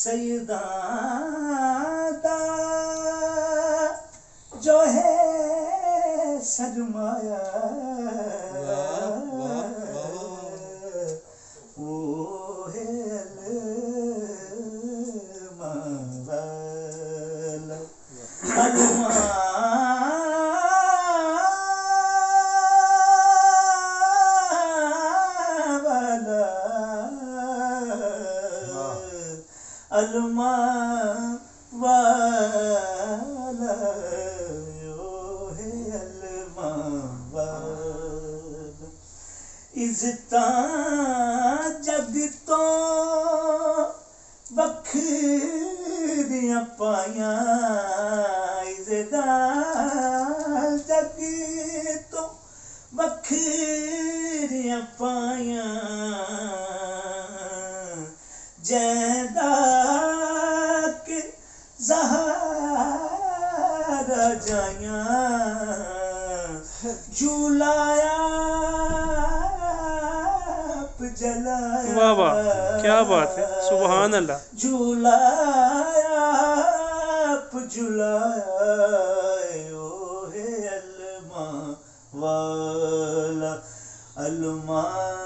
سیداں دا جو ہے سرمایہ وہ ہے علم والا علما والا ہے علما والا عزتاں جگ تو بکھریاں پائیاں عزتاں جگ تو بکھریاں پائیاں جیدا کے زہارا جائیاں جھولایا جلایا واہ واہ کیا بات ہے سبحان اللہ جھولایا جلایا او ہے علما والا علما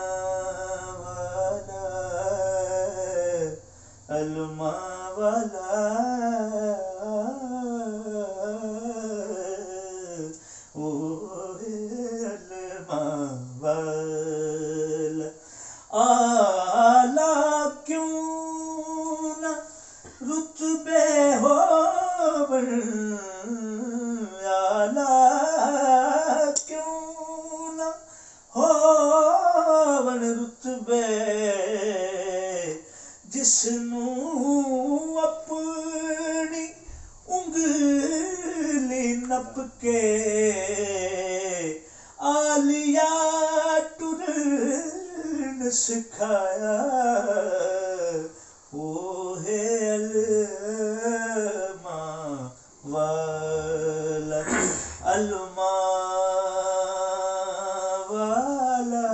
والا علما والا او ہے علما والا اعلیٰ کیوں نہ رتبے ہوون اعلیٰ کیوں نہ ہوون رتبے جس نوں اپنی انگلی نپ کے آلیا ٹرن سکھایا وہ ہے علما والا علما والا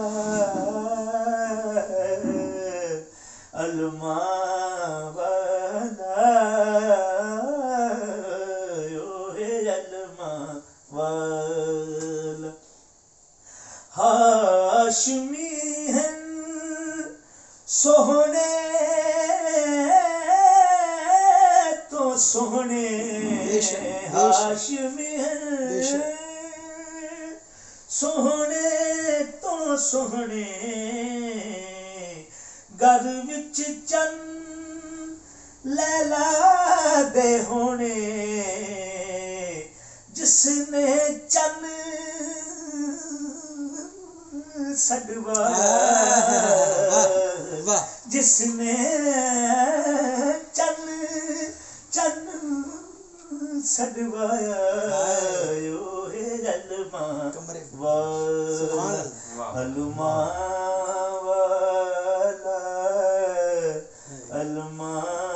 علما والا وہ ہے علما والا ہاشمی ہیں سوہنے تو سوہنے ہاشمی ہیں سوہنے تو سوہنے گھر وچ چن لیلا دے ہونے جس نے چن سڈوایا جس نے چن سڈوایا او ہے علما والا علما والا علما